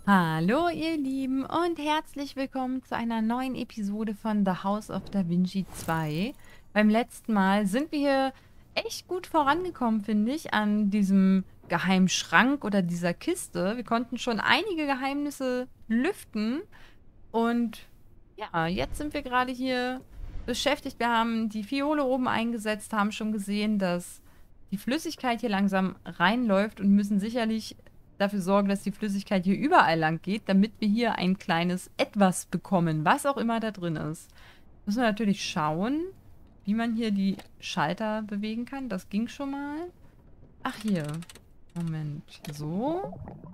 Hallo ihr Lieben und herzlich willkommen zu einer neuen Episode von The House of Da Vinci 2. Beim letzten Mal sind wir hier echt gut vorangekommen, finde ich, an diesem geheimen Schrank oder dieser Kiste. Wir konnten schon einige Geheimnisse lüften und ja, jetzt sind wir gerade hier beschäftigt. Wir haben die Fiole oben eingesetzt, haben schon gesehen, dass die Flüssigkeit hier langsam reinläuft und müssen sicherlich dafür sorgen, dass die Flüssigkeit hier überall lang geht, damit wir hier ein kleines Etwas bekommen, was auch immer da drin ist. Müssen wir natürlich schauen, wie man hier die Schalter bewegen kann. Das ging schon mal. Ach, hier. Moment. So.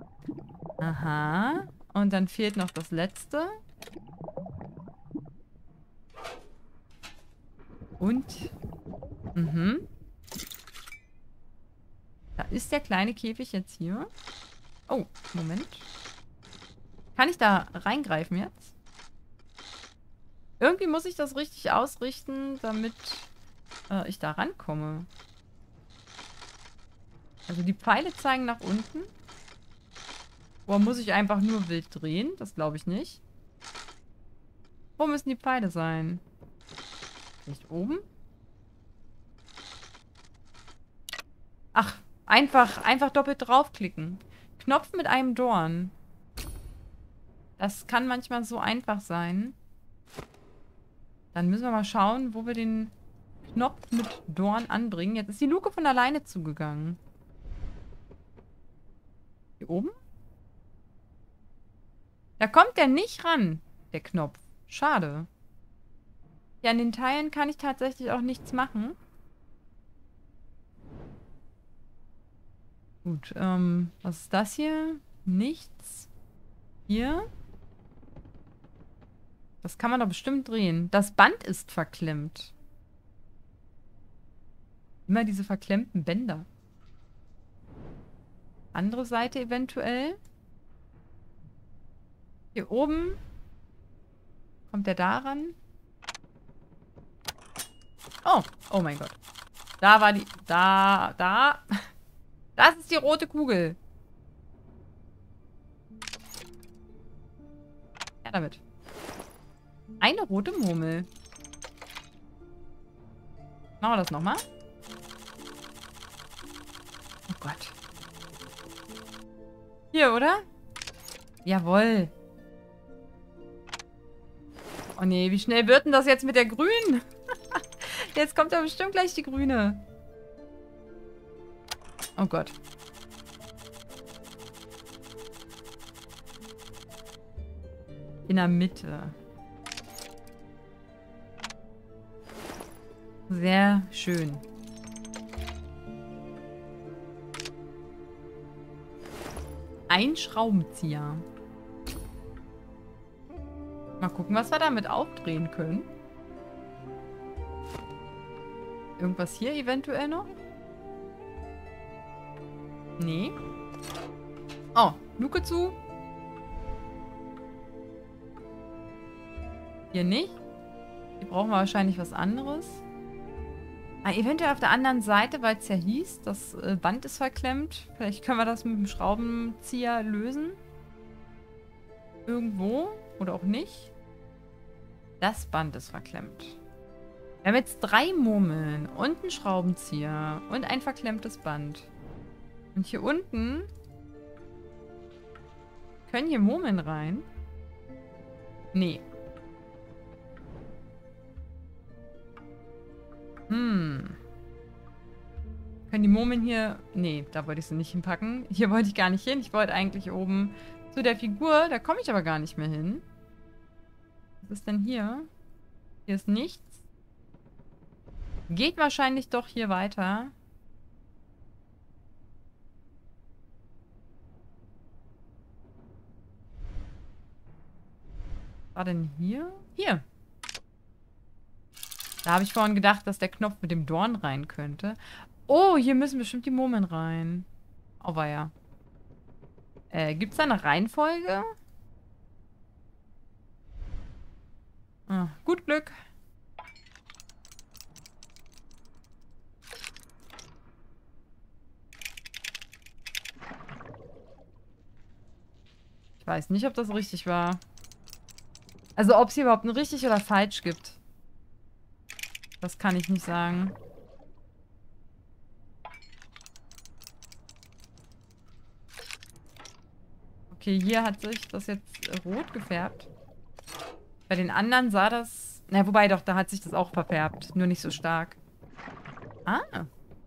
Aha. Und dann fehlt noch das letzte. Und, da ist der kleine Käfig jetzt hier. Oh, Moment. Kann ich da reingreifen jetzt? Irgendwie muss ich das richtig ausrichten, damit ich da rankomme. Also die Pfeile zeigen nach unten. Oder muss ich einfach nur wild drehen? Das glaube ich nicht. Wo müssen die Pfeile sein? Nicht oben? Ach, einfach doppelt draufklicken. Knopf mit einem Dorn. Das kann manchmal so einfach sein. Dann müssen wir mal schauen, wo wir den Knopf mit Dorn anbringen. Jetzt ist die Luke von alleine zugegangen. Hier oben? Da kommt der nicht ran, der Knopf. Schade. Ja, an den Teilen kann ich tatsächlich auch nichts machen. Gut, was ist das hier? Nichts. Hier? Das kann man doch bestimmt drehen. Das Band ist verklemmt. Immer diese verklemmten Bänder. Andere Seite eventuell. Hier oben. Kommt der da ran? Oh, oh mein Gott. Da war die... Da. Das ist die rote Kugel. Ja, damit. Eine rote Murmel. Machen wir das nochmal? Oh Gott. Hier, oder? Jawohl. Oh nee, wie schnell wird denn das jetzt mit der grünen? Jetzt kommt ja bestimmt gleich die grüne. Oh Gott. In der Mitte. Sehr schön. Ein Schraubenzieher. Mal gucken, was wir damit aufdrehen können. Irgendwas hier eventuell noch? Nee. Oh, Luke zu. Hier nicht. Hier brauchen wir wahrscheinlich was anderes. Ah, eventuell auf der anderen Seite, weil es ja hieß, das Band ist verklemmt. Vielleicht können wir das mit dem Schraubenzieher lösen. Irgendwo. Oder auch nicht. Das Band ist verklemmt. Wir haben jetzt 3 Murmeln und einen Schraubenzieher und ein verklemmtes Band. Und hier unten können hier Murmeln rein? Nee. Können die Murmeln hier... Nee, da wollte ich sie nicht hinpacken. Hier wollte ich gar nicht hin. Ich wollte eigentlich oben zu der Figur. Da komme ich aber gar nicht mehr hin. Was ist denn hier? Hier ist nichts. Geht wahrscheinlich doch hier weiter. Was war denn hier? Hier. Da habe ich vorhin gedacht, dass der Knopf mit dem Dorn rein könnte. Oh, hier müssen bestimmt die Murmeln rein. Auweia. Gibt es da eine Reihenfolge? Ah, gut Glück. Ich weiß nicht, ob das richtig war. Also ob es hier überhaupt ein richtig oder falsch gibt. Das kann ich nicht sagen. Okay, hier hat sich das jetzt rot gefärbt. Bei den anderen sah das... Na, wobei doch, da hat sich das auch verfärbt. Nur nicht so stark. Ah.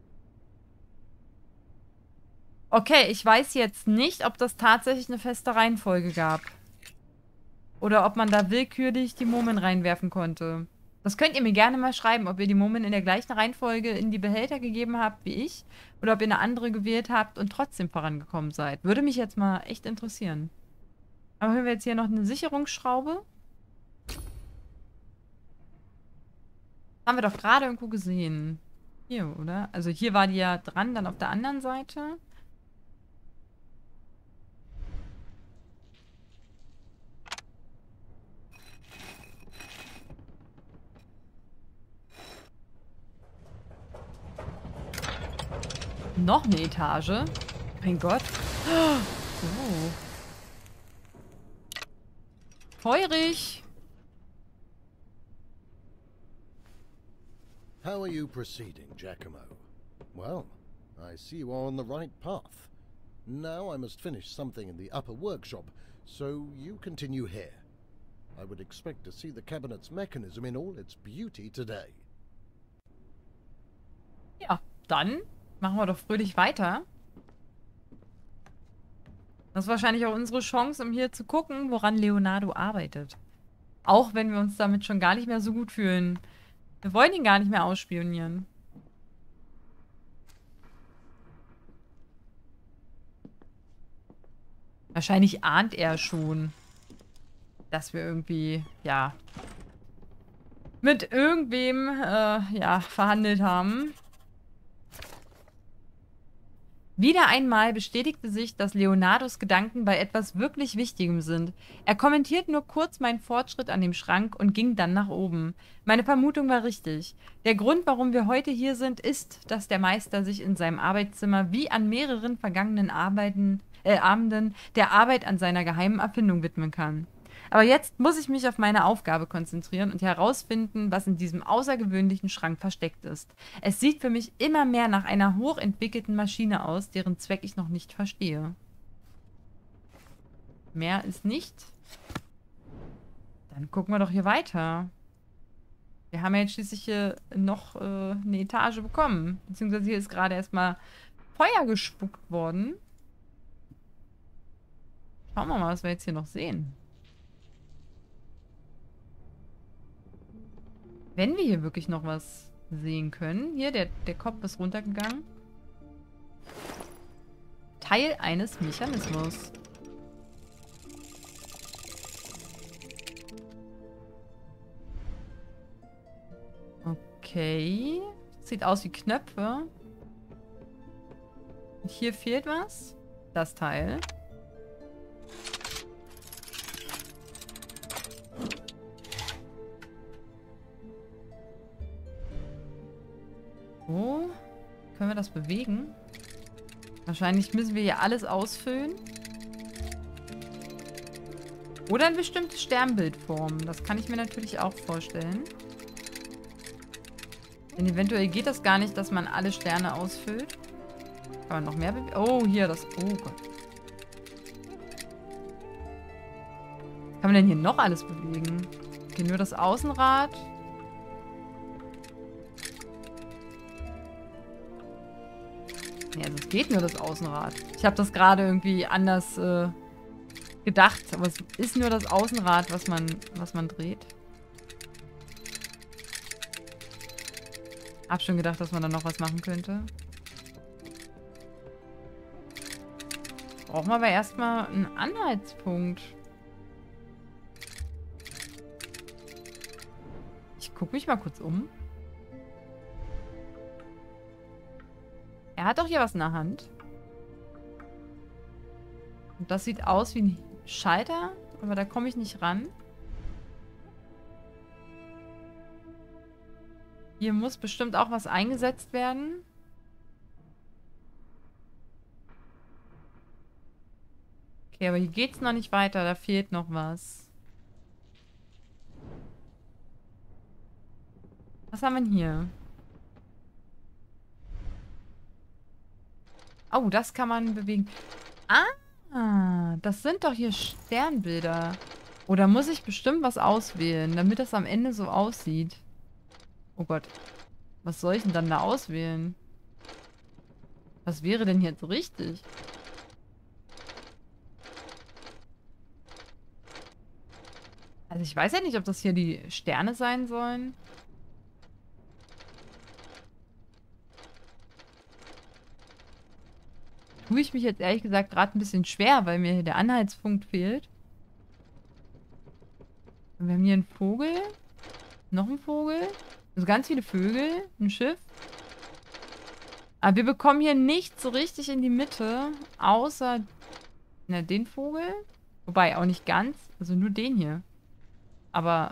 Okay, ich weiß jetzt nicht, ob das tatsächlich eine feste Reihenfolge gab. Oder ob man da willkürlich die Mumen reinwerfen konnte. Das könnt ihr mir gerne mal schreiben, ob ihr die Mumen in der gleichen Reihenfolge in die Behälter gegeben habt wie ich. Oder ob ihr eine andere gewählt habt und trotzdem vorangekommen seid. Würde mich jetzt mal echt interessieren. Aber hören wir jetzt hier noch eine Sicherungsschraube. Haben wir doch gerade irgendwo gesehen. Hier, oder? Also hier war die ja dran, dann auf der anderen Seite. Noch eine Etage. Mein Gott. Oh. Feurig. How are you proceeding, Giacomo? Well, I see you are on the right path. Now I must finish something in the upper workshop, so you continue here. I would expect to see the cabinet's mechanism in all its beauty today. Ja, dann machen wir doch fröhlich weiter. Das ist wahrscheinlich auch unsere Chance, um hier zu gucken, woran Leonardo arbeitet. Auch wenn wir uns damit schon gar nicht mehr so gut fühlen. Wir wollen ihn gar nicht mehr ausspionieren. Wahrscheinlich ahnt er schon, dass wir irgendwie, ja, mit irgendwem, ja, verhandelt haben. Wieder einmal bestätigte sich, dass Leonardos Gedanken bei etwas wirklich Wichtigem sind. Er kommentiert nur kurz meinen Fortschritt an dem Schrank und ging dann nach oben. Meine Vermutung war richtig. Der Grund, warum wir heute hier sind, ist, dass der Meister sich in seinem Arbeitszimmer wie an mehreren vergangenen Abenden der Arbeit an seiner geheimen Erfindung widmen kann. Aber jetzt muss ich mich auf meine Aufgabe konzentrieren und herausfinden, was in diesem außergewöhnlichen Schrank versteckt ist. Es sieht für mich immer mehr nach einer hochentwickelten Maschine aus, deren Zweck ich noch nicht verstehe. Mehr ist nicht. Dann gucken wir doch hier weiter. Wir haben ja jetzt schließlich hier noch eine Etage bekommen. Beziehungsweise hier ist gerade erstmal Feuer gespuckt worden. Schauen wir mal, was wir jetzt hier noch sehen. Wenn wir hier wirklich noch was sehen können. Hier, der Kopf ist runtergegangen. Teil eines Mechanismus. Okay. Sieht aus wie Knöpfe. Und hier fehlt was. Das Teil. Oh. Können wir das bewegen? Wahrscheinlich müssen wir hier alles ausfüllen. Oder ein bestimmtes Sternbild formen. Das kann ich mir natürlich auch vorstellen. Denn eventuell geht das gar nicht, dass man alle Sterne ausfüllt. Kann man noch mehr bewegen? Oh, hier das... Oh Gott. Was kann man denn hier noch alles bewegen? Okay, nur das Außenrad. Ja, also es geht nur das Außenrad. Ich habe das gerade irgendwie anders gedacht. Aber es ist nur das Außenrad, was man dreht. Hab schon gedacht, dass man da noch was machen könnte. Brauchen wir aber erstmal einen Anhaltspunkt. Ich gucke mich mal kurz um. Er hat doch hier was in der Hand. Und das sieht aus wie ein Schalter, aber da komme ich nicht ran. Hier muss bestimmt auch was eingesetzt werden. Okay, aber hier geht's noch nicht weiter. Da fehlt noch was. Was haben wir denn hier? Oh, das kann man bewegen. Ah, das sind doch hier Sternbilder. Oder muss ich bestimmt was auswählen, damit das am Ende so aussieht? Oh Gott. Was soll ich denn dann da auswählen? Was wäre denn jetzt richtig? Also ich weiß ja nicht, ob das hier die Sterne sein sollen. Tue ich mich jetzt ehrlich gesagt gerade ein bisschen schwer, weil mir hier der Anhaltspunkt fehlt. Und wir haben hier einen Vogel. Noch ein Vogel. Also ganz viele Vögel. Ein Schiff. Aber wir bekommen hier nichts so richtig in die Mitte. Außer den Vogel. Wobei, auch nicht ganz. Also nur den hier. Aber,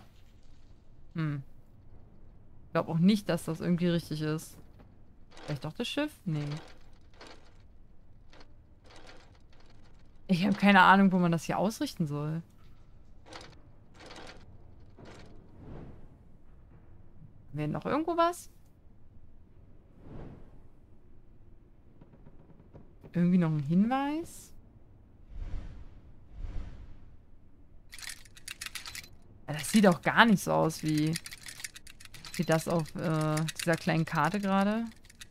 ich glaube auch nicht, dass das irgendwie richtig ist. Vielleicht doch das Schiff? Nee. Ich habe keine Ahnung, wo man das hier ausrichten soll. Haben wir noch irgendwo was? Irgendwie noch ein Hinweis? Ja, das sieht auch gar nicht so aus wie das auf dieser kleinen Karte gerade.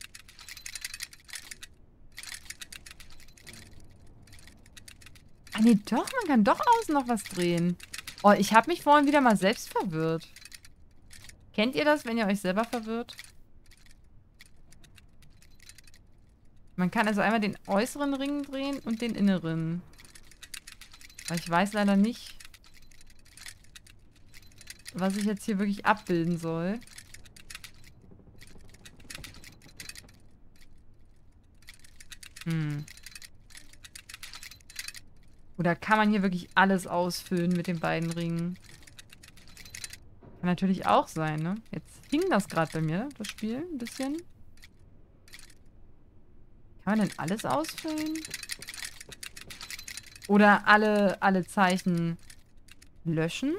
Ah, nee, doch, man kann doch außen noch was drehen. Oh, ich habe mich vorhin wieder mal selbst verwirrt. Kennt ihr das, wenn ihr euch selber verwirrt? Man kann also einmal den äußeren Ring drehen und den inneren. Aber ich weiß leider nicht, was ich jetzt hier wirklich abbilden soll. Oder kann man hier wirklich alles ausfüllen mit den beiden Ringen? Kann natürlich auch sein, ne? Jetzt hing das gerade bei mir, das Spiel, ein bisschen. Kann man denn alles ausfüllen? Oder alle Zeichen löschen?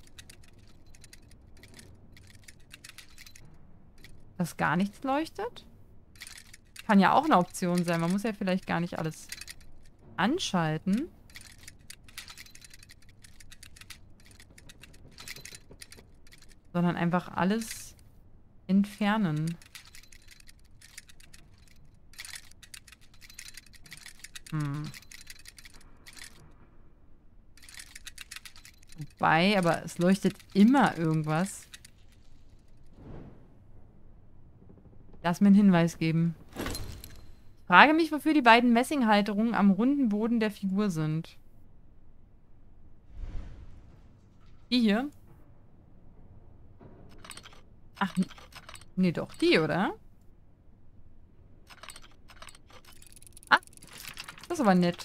Dass gar nichts leuchtet? Kann ja auch eine Option sein. Man muss ja vielleicht gar nicht alles anschalten. Sondern einfach alles entfernen. Wobei, aber es leuchtet immer irgendwas. Lass mir einen Hinweis geben. Ich frage mich, wofür die beiden Messinghalterungen am runden Boden der Figur sind. Die hier? Ach, nee, doch, die, oder? Ah, das ist aber nett.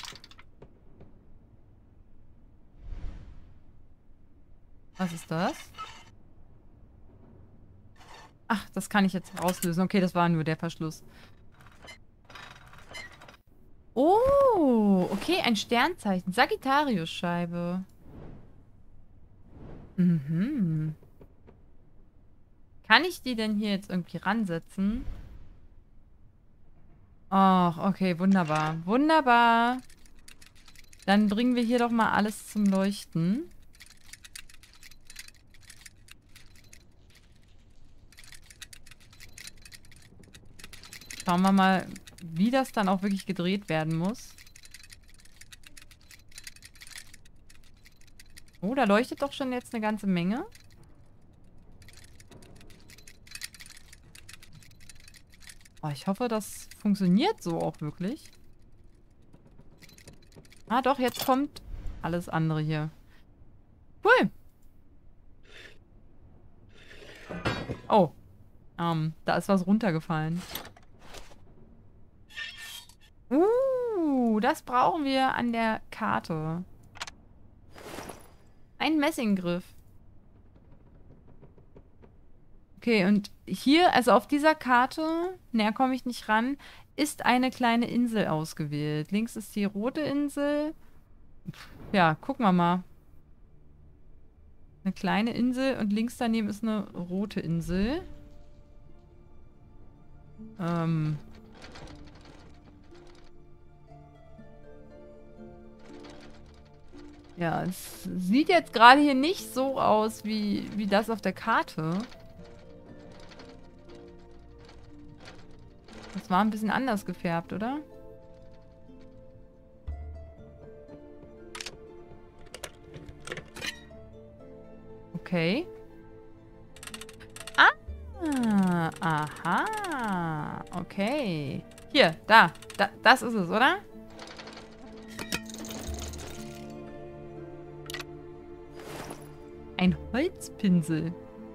Was ist das? Ach, das kann ich jetzt rauslösen. Okay, das war nur der Verschluss. Oh, okay, ein Sternzeichen. Sagittarius-Scheibe. Mhm. Kann ich die denn hier jetzt irgendwie ransetzen? Ach, okay, wunderbar. Wunderbar. Dann bringen wir hier doch mal alles zum Leuchten. Schauen wir mal, wie das dann auch wirklich gedreht werden muss. Oh, da leuchtet doch schon jetzt eine ganze Menge. Oh, ich hoffe, das funktioniert so auch wirklich. Ah, doch, jetzt kommt alles andere hier. Cool. Oh. Da ist was runtergefallen. Das brauchen wir an der Karte. Ein Messinggriff. Okay, und hier, also auf dieser Karte, näher komme ich nicht ran, ist eine kleine Insel ausgewählt. Links ist die rote Insel Ja, gucken wir mal. Eine kleine Insel und links daneben ist eine rote Insel. Ja, es sieht jetzt gerade hier nicht so aus wie das auf der Karte. Das war ein bisschen anders gefärbt, oder? Okay. Ah, aha. Okay. Hier, da. Das ist es, oder? Ein Holzpinsel.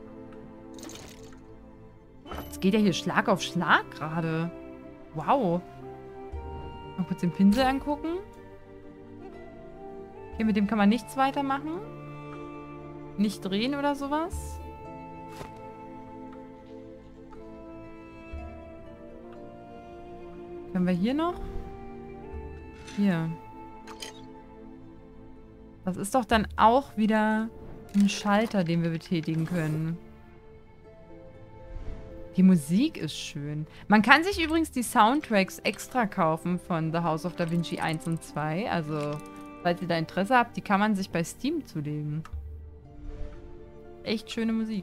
Es geht ja hier Schlag auf Schlag gerade. Wow. Mal kurz den Pinsel angucken. Okay, mit dem kann man nichts weitermachen. Nicht drehen oder sowas. Können wir hier noch? Hier. Das ist doch dann auch wieder ein Schalter, den wir betätigen können. Die Musik ist schön. Man kann sich übrigens die Soundtracks extra kaufen von The House of Da Vinci 1 und 2. Also, falls ihr da Interesse habt, die kann man sich bei Steam zulegen. Echt schöne Musik.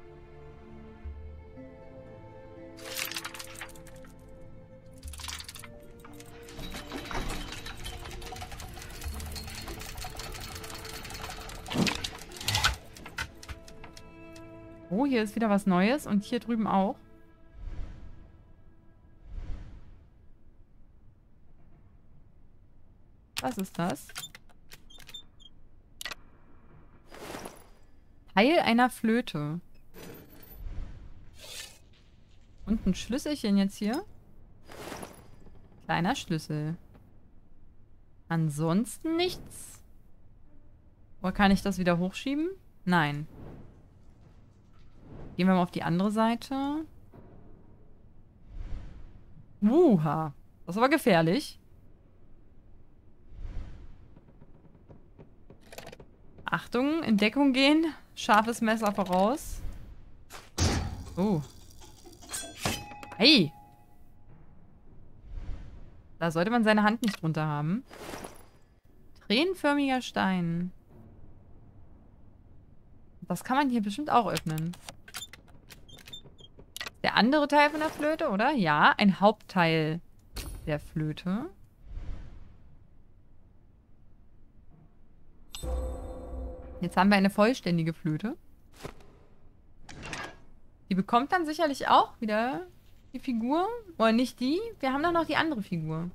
Oh, hier ist wieder was Neues und hier drüben auch. Was ist das? Teil einer Flöte. Und ein Schlüsselchen jetzt hier. Kleiner Schlüssel. Ansonsten nichts. Oder kann ich das wieder hochschieben? Nein. Gehen wir mal auf die andere Seite. Wuha. Das ist aber gefährlich. Achtung, in Deckung gehen. Scharfes Messer voraus. Oh. Hey. Da sollte man seine Hand nicht drunter haben. Tränenförmiger Stein. Das kann man hier bestimmt auch öffnen. Der andere Teil von der Flöte, oder? Ja, ein Hauptteil der Flöte. Jetzt haben wir eine vollständige Flöte. Die bekommt dann sicherlich auch wieder die Figur. Oder nicht die. Wir haben doch noch die andere Figur.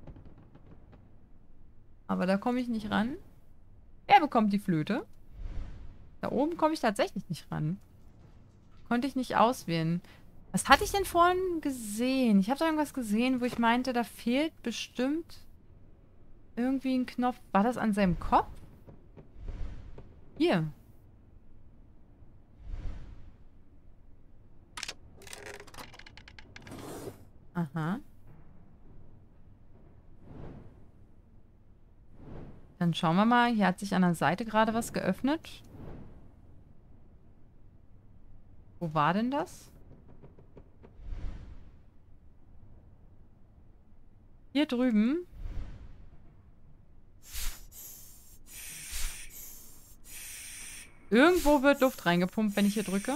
Aber da komme ich nicht ran. Wer bekommt die Flöte? Da oben komme ich tatsächlich nicht ran. Konnte ich nicht auswählen. Was hatte ich denn vorhin gesehen? Ich habe da irgendwas gesehen, wo ich meinte, da fehlt bestimmt irgendwie ein Knopf. War das an seinem Kopf? Hier. Aha. Dann schauen wir mal. Hier hat sich an der Seite gerade was geöffnet. Wo war denn das? Hier drüben. Irgendwo wird Luft reingepumpt, wenn ich hier drücke.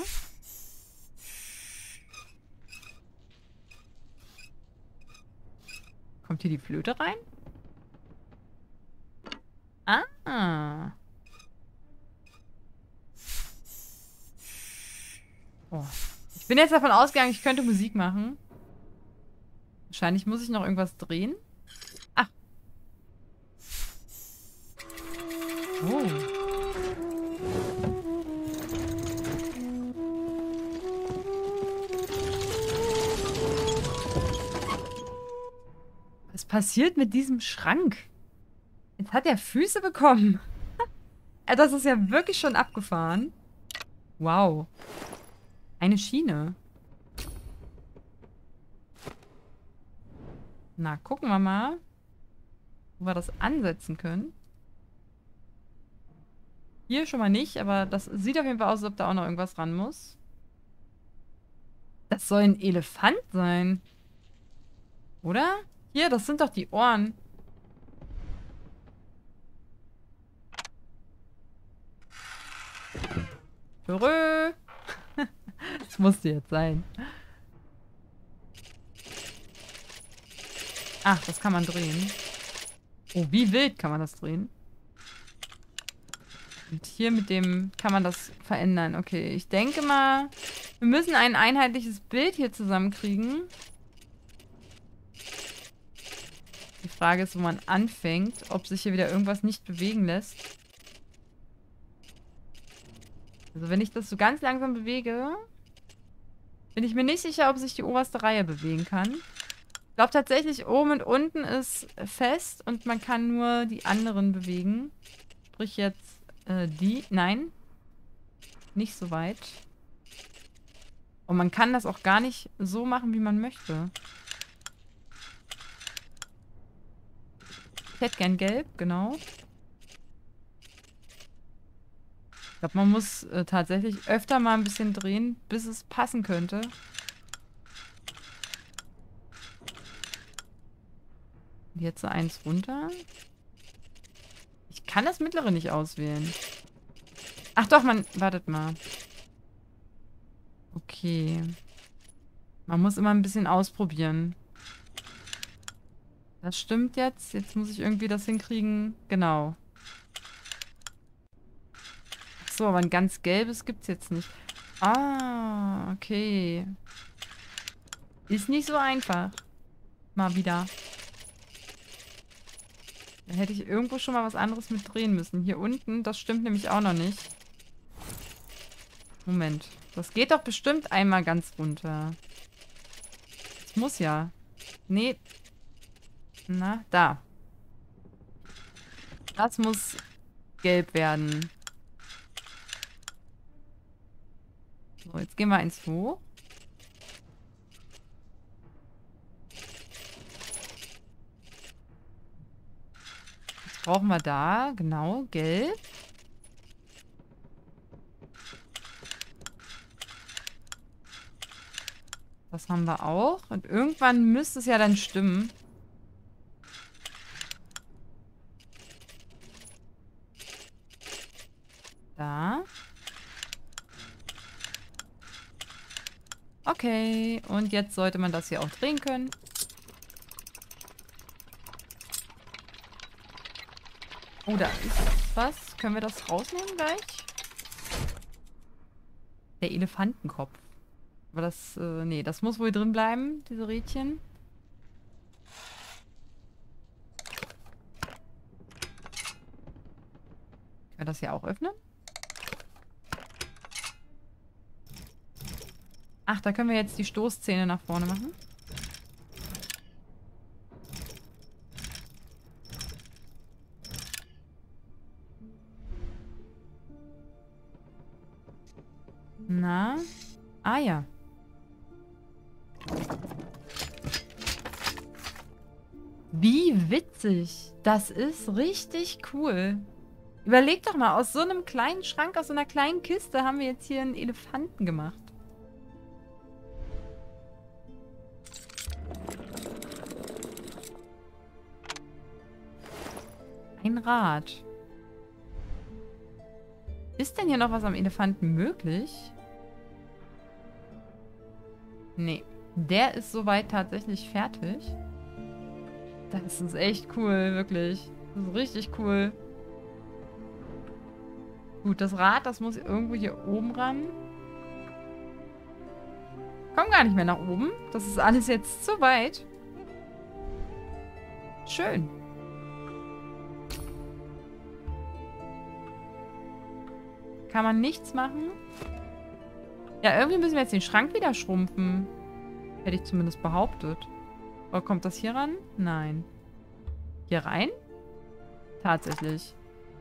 Kommt hier die Flöte rein? Ah. Oh. Ich bin jetzt davon ausgegangen, ich könnte Musik machen. Wahrscheinlich muss ich noch irgendwas drehen. Ach. Oh. Was passiert mit diesem Schrank? Jetzt hat er Füße bekommen. Das ist ja wirklich schon abgefahren. Wow. Eine Schiene. Na, gucken wir mal, wo wir das ansetzen können. Hier schon mal nicht, aber das sieht auf jeden Fall aus, als ob da auch noch irgendwas ran muss. Das soll ein Elefant sein. Oder? Hier, das sind doch die Ohren. Törö. Das musste jetzt sein. Ach, das kann man drehen. Oh, wie wild kann man das drehen? Und hier mit dem kann man das verändern. Okay, ich denke mal, wir müssen ein einheitliches Bild hier zusammenkriegen. Die Frage ist, wo man anfängt, ob sich hier wieder irgendwas nicht bewegen lässt. Also wenn ich das so ganz langsam bewege, bin ich mir nicht sicher, ob sich die oberste Reihe bewegen kann. Ich glaube tatsächlich, oben und unten ist fest und man kann nur die anderen bewegen. Sprich jetzt die. Nein. Nicht so weit. Und man kann das auch gar nicht so machen, wie man möchte. Ich hätte gern gelb, genau. Ich glaube, man muss tatsächlich öfter mal ein bisschen drehen, bis es passen könnte. Jetzt so eins runter. Ich kann das mittlere nicht auswählen. Ach doch, man... Wartet mal. Okay. Man muss immer ein bisschen ausprobieren. Das stimmt jetzt. Jetzt muss ich irgendwie das hinkriegen. Genau. Ach so, aber ein ganz gelbes gibt's jetzt nicht. Ah, okay. Ist nicht so einfach. Mal wieder. Da hätte ich irgendwo schon mal was anderes mit drehen müssen. Hier unten, das stimmt nämlich auch noch nicht. Moment. Das geht doch bestimmt einmal ganz runter. Das muss ja. Nee. Na, da. Das muss gelb werden. So, jetzt gehen wir eins hoch. Brauchen wir da, genau, gelb. Das haben wir auch. Und irgendwann müsste es ja dann stimmen. Da. Okay, und jetzt sollte man das hier auch drehen können. Oh, da ist was. Können wir das rausnehmen gleich? Der Elefantenkopf. Aber das, nee, das muss wohl drin bleiben, diese Rädchen. Können wir das hier auch öffnen? Ach, da können wir jetzt die Stoßzähne nach vorne machen. Na? Ah ja. Wie witzig. Das ist richtig cool. Überleg doch mal, aus so einem kleinen Schrank, aus so einer kleinen Kiste haben wir jetzt hier einen Elefanten gemacht. Ein Rad. Ist denn hier noch was am Elefanten möglich? Nee. Der ist soweit tatsächlich fertig. Das ist echt cool, wirklich. Das ist richtig cool. Gut, das Rad, das muss irgendwo hier oben ran. Komm gar nicht mehr nach oben. Das ist alles jetzt zu weit. Schön. Kann man nichts machen? Ja, irgendwie müssen wir jetzt den Schrank wieder schrumpfen. Hätte ich zumindest behauptet. Oder kommt das hier ran? Nein. Hier rein? Tatsächlich.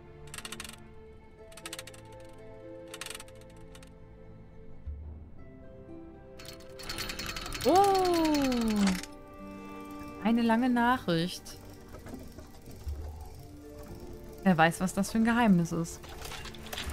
Oh. Eine lange Nachricht. Wer weiß, was das für ein Geheimnis ist.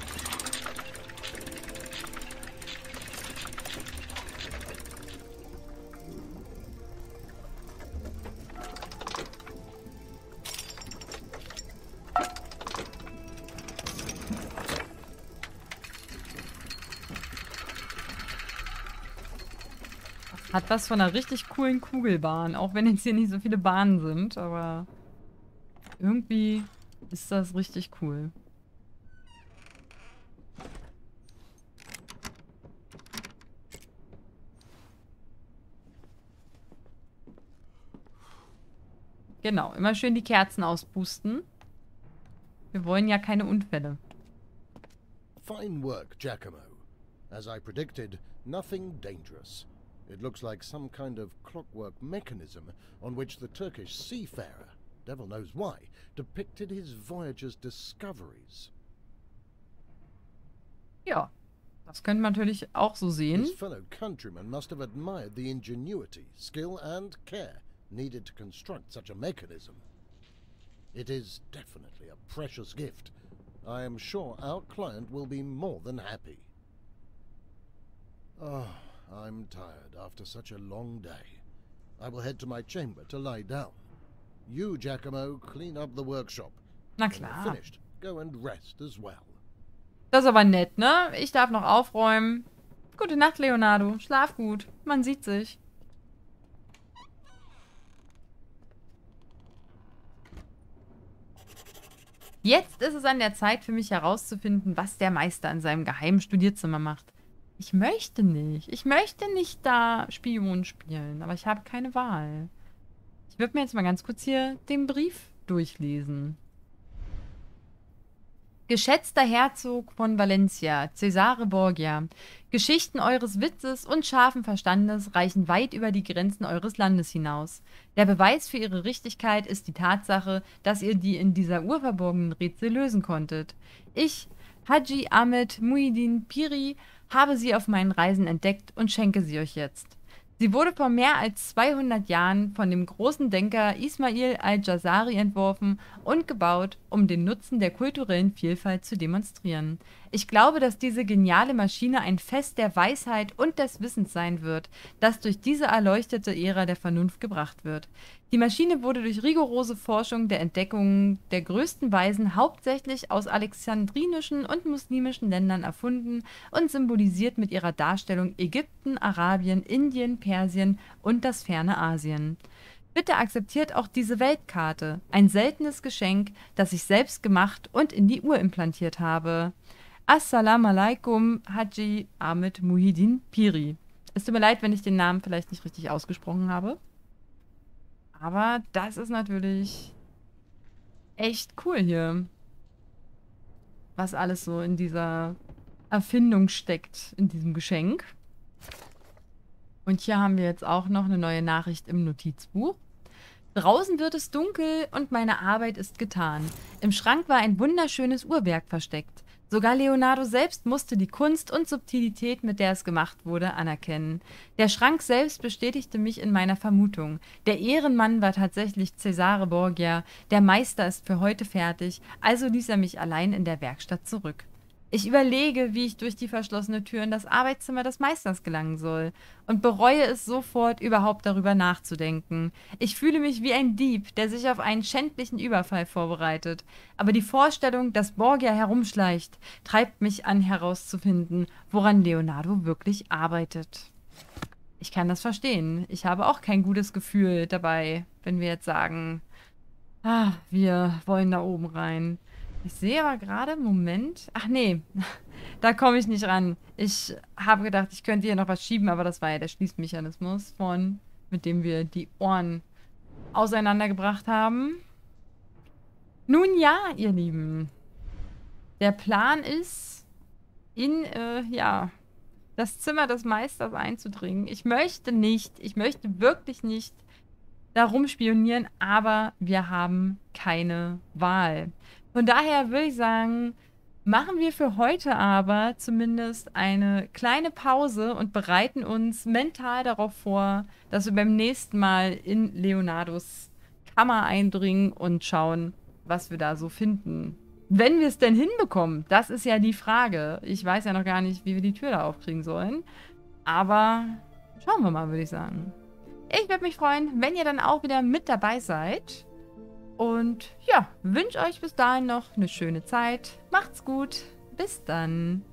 Hat was von einer richtig coolen Kugelbahn. Auch wenn jetzt hier nicht so viele Bahnen sind, aber irgendwie ist das richtig cool. Genau, immer schön die Kerzen auspusten. Wir wollen ja keine Unfälle. Fine work, Giacomo. As I predicted, nothing dangerous. It looks like some kind of clockwork mechanism on which the Turkish seafarer, devil knows why, depicted his voyage's discoveries. Ja, das könnte man natürlich auch so sehen. His fellow countrymen must have admired the ingenuity, skill and care needed to construct such a mechanism. It is definitely a precious gift. I am sure our client will be more than happy. Oh, I'm tired after such a long day. I will head to my chamber to lie down. You, Giacomo, clean up the workshop. Na When you're klar. finished, go and rest as well. Das ist aber nett, ne? Ich darf noch aufräumen. Gute Nacht, Leonardo. Schlaf gut. Man sieht sich. Jetzt ist es an der Zeit für mich herauszufinden, was der Meister in seinem geheimen Studierzimmer macht. Ich möchte nicht. Ich möchte nicht da Spion spielen, aber ich habe keine Wahl. Ich würde mir jetzt mal ganz kurz hier den Brief durchlesen. Geschätzter Herzog von Valencia, Cesare Borgia, Geschichten eures Witzes und scharfen Verstandes reichen weit über die Grenzen eures Landes hinaus. Der Beweis für ihre Richtigkeit ist die Tatsache, dass ihr die in dieser Uhr verborgenen Rätsel lösen konntet. Ich, Haji Ahmed Muhyiddin Piri, habe sie auf meinen Reisen entdeckt und schenke sie euch jetzt. Sie wurde vor mehr als 200 Jahren von dem großen Denker Ismail al-Jazari entworfen und gebaut, um den Nutzen der kulturellen Vielfalt zu demonstrieren. Ich glaube, dass diese geniale Maschine ein Fest der Weisheit und des Wissens sein wird, das durch diese erleuchtete Ära der Vernunft gebracht wird. Die Maschine wurde durch rigorose Forschung der Entdeckungen der größten Weisen hauptsächlich aus alexandrinischen und muslimischen Ländern erfunden und symbolisiert mit ihrer Darstellung Ägypten, Arabien, Indien, Persien und das ferne Asien. Bitte akzeptiert auch diese Weltkarte, ein seltenes Geschenk, das ich selbst gemacht und in die Uhr implantiert habe. Assalamu alaikum, Haji Ahmed Muhyiddin Piri. Es tut mir leid, wenn ich den Namen vielleicht nicht richtig ausgesprochen habe. Aber das ist natürlich echt cool hier. Was alles so in dieser Erfindung steckt, in diesem Geschenk. Und hier haben wir jetzt auch noch eine neue Nachricht im Notizbuch. Draußen wird es dunkel und meine Arbeit ist getan. Im Schrank war ein wunderschönes Uhrwerk versteckt. Sogar Leonardo selbst musste die Kunst und Subtilität, mit der es gemacht wurde, anerkennen. Der Schrank selbst bestätigte mich in meiner Vermutung. Der Ehrenmann war tatsächlich Cesare Borgia. Der Meister ist für heute fertig, also ließ er mich allein in der Werkstatt zurück. Ich überlege, wie ich durch die verschlossene Tür in das Arbeitszimmer des Meisters gelangen soll und bereue es sofort, überhaupt darüber nachzudenken. Ich fühle mich wie ein Dieb, der sich auf einen schändlichen Überfall vorbereitet. Aber die Vorstellung, dass Borgia herumschleicht, treibt mich an, herauszufinden, woran Leonardo wirklich arbeitet. Ich kann das verstehen. Ich habe auch kein gutes Gefühl dabei, wenn wir jetzt sagen, wir wollen da oben rein. Ich sehe aber gerade, Moment. Ach nee, da komme ich nicht ran. Ich habe gedacht, ich könnte hier noch was schieben, aber das war ja der Schließmechanismus mit dem wir die Ohren auseinandergebracht haben. Nun ja, ihr Lieben. Der Plan ist, in, das Zimmer des Meisters einzudringen. Ich möchte wirklich nicht da rumspionieren, aber wir haben keine Wahl. Von daher würde ich sagen, machen wir für heute aber zumindest eine kleine Pause und bereiten uns mental darauf vor, dass wir beim nächsten Mal in Leonardos Kammer eindringen und schauen, was wir da so finden. Wenn wir es denn hinbekommen, das ist ja die Frage. Ich weiß ja noch gar nicht, wie wir die Tür da aufkriegen sollen. Aber schauen wir mal, würde ich sagen. Ich würde mich freuen, wenn ihr dann auch wieder mit dabei seid. Und ja, wünsche euch bis dahin noch eine schöne Zeit. Macht's gut. Bis dann.